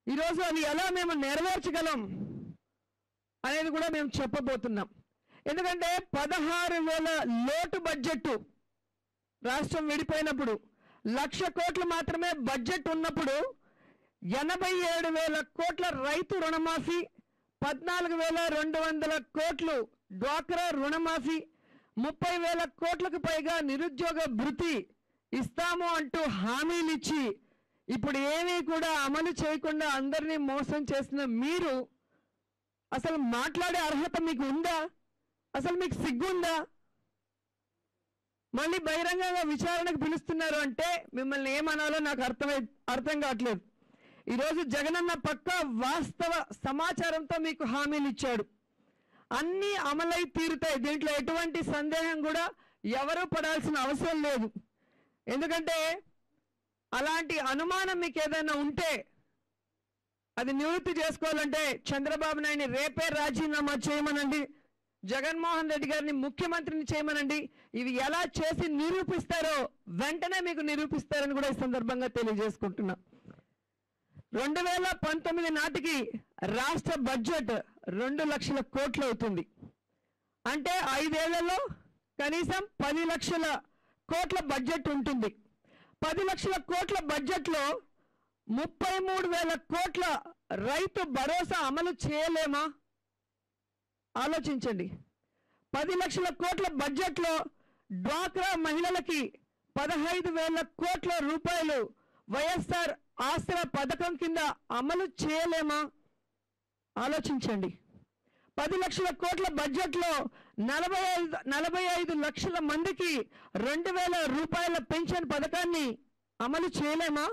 ఈరోజు అవి ఎలా మేము నెరవేర్చగలం అనేది కూడా మేము చెప్పబోతున్నాం. ఎందుకంటే 16,000 లోటు బడ్జెట్ రాష్ట్రం విడిపోయినప్పుడు 1,00,000 కోట్లు మాత్రమే బడ్జెట్ ఉన్నప్పుడు 87,000 కోట్ల రైతు రుణమాఫీ, 14,200 కోట్లు డ్వాక్రా రుణమాఫీ, 30,000 కోట్లకు పైగా నిరుద్యోగ భృతి ఇస్తాము అంటూ హామీలు ఇచ్చి ఇప్పుడు ఏమీ కూడా అమలు చేయకుండా అందరినీ మోసం చేసిన మీరు అసలు మాట్లాడే అర్హత మీకు ఉందా? అసలు మీకు సిగ్గుందా? మళ్ళీ బహిరంగంగా విచారణకు పిలుస్తున్నారు అంటే మిమ్మల్ని ఏమనాలో నాకు అర్థం కావట్లేదు. ఈరోజు జగనన్న పక్కా వాస్తవ సమాచారంతో మీకు హామీలు ఇచ్చాడు. అన్నీ అమలై తీరుతాయి, దీంట్లో ఎటువంటి సందేహం కూడా ఎవరూ పడాల్సిన అవసరం లేదు. ఎందుకంటే అలాంటి అనుమానం మీకు ఏదైనా ఉంటే అది నివృత్తి చేసుకోవాలంటే చంద్రబాబు నాయుడిని రేపే రాజీనామా చేయమనండి, జగన్మోహన్ రెడ్డి గారిని ముఖ్యమంత్రిని చేయమనండి. ఇవి ఎలా చేసి నిరూపిస్తారో వెంటనే మీకు నిరూపిస్తారని కూడా ఈ సందర్భంగా తెలియజేసుకుంటున్నా. 2019 నాటికి రాష్ట్ర బడ్జెట్ 2 లక్షల కోట్లు అవుతుంది. అంటే 5 ఏళ్లలో కనీసం 10 లక్షల కోట్ల బడ్జెట్ ఉంటుంది. 10 లక్షల కోట్ల బడ్జెట్లో 33,000 కోట్ల రైతు భరోసా అమలు చేయలేమా? ఆలోచించండి. 10 లక్షల కోట్ల బడ్జెట్లో డ్వాక్రా మహిళలకి 15,000 కోట్ల రూపాయలు వైఎస్ఆర్ ఆసరా పథకం కింద అమలు చేయలేమా? ఆలోచించండి. 10 లక్షల కోట్ల బడ్జెట్లో 45 లక్షల మందికి 2,000 రూపాయల పెన్షన్ పథకాన్ని అమలు చేయలేమా?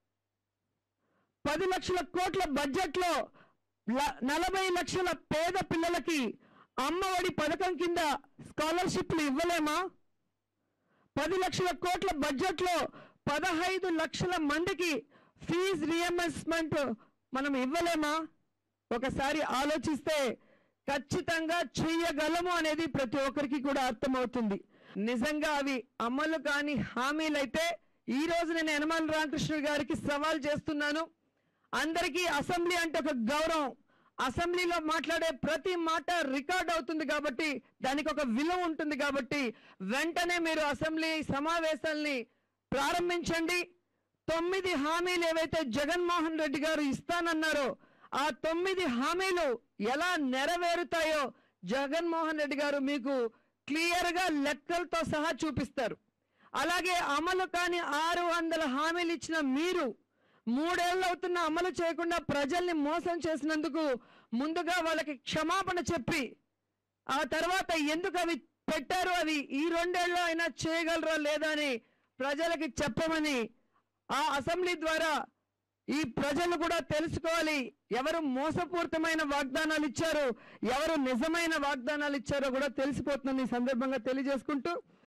10 లక్షల కోట్ల బడ్జెట్లో 40 లక్షల పేద పిల్లలకి అమ్మఒడి పథకం కింద స్కాలర్షిప్లు ఇవ్వలేమా? 10 లక్షల కోట్ల బడ్జెట్లో 15 లక్షల మందికి ఫీజు రియంబర్స్మెంట్ మనం ఇవ్వలేమా? ఒకసారి ఆలోచిస్తే ఖచ్చితంగా చేయగలము అనేది ప్రతి ఒక్కరికి కూడా అర్థమవుతుంది. నిజంగా అవి అమలు కాని హామీలైతే ఈ రోజు నేను యనమల రామకృష్ణ గారికి సవాల్ చేస్తున్నాను. అందరికీ అసెంబ్లీ అంటే ఒక గౌరవం. అసెంబ్లీలో మాట్లాడే ప్రతి మాట రికార్డ్ అవుతుంది కాబట్టి దానికి ఒక విలువ ఉంటుంది కాబట్టి వెంటనే మీరు అసెంబ్లీ సమావేశాల్ని ప్రారంభించండి. 9 హామీలు ఏవైతే జగన్మోహన్ రెడ్డి గారు ఇస్తానన్నారో ఆ 9 హామీలు ఎలా నెరవేరుతాయో జగన్మోహన్ రెడ్డి గారు మీకు క్లియర్గా లెక్కలతో సహా చూపిస్తారు. అలాగే అమలు కాని 600 హామీలు ఇచ్చిన మీరు 3 ఏళ్ళు అవుతున్న అమలు చేయకుండా ప్రజల్ని మోసం చేసినందుకు ముందుగా వాళ్ళకి క్షమాపణ చెప్పి ఆ తర్వాత ఎందుకు అవి పెట్టారు, అవి ఈ 2 ఏళ్ళు అయినా చేయగలరా లేదా అని ప్రజలకి చెప్పమని ఆ అసెంబ్లీ ద్వారా ఈ ప్రజలు కూడా తెలుసుకోవాలి. ఎవరు మోసపూరితమైన వాగ్దానాలు ఇచ్చారు, ఎవరు నిజమైన వాగ్దానాలు ఇచ్చారో కూడా తెలిసిపోతుందని ఈ సందర్భంగా తెలియజేసుకుంటూ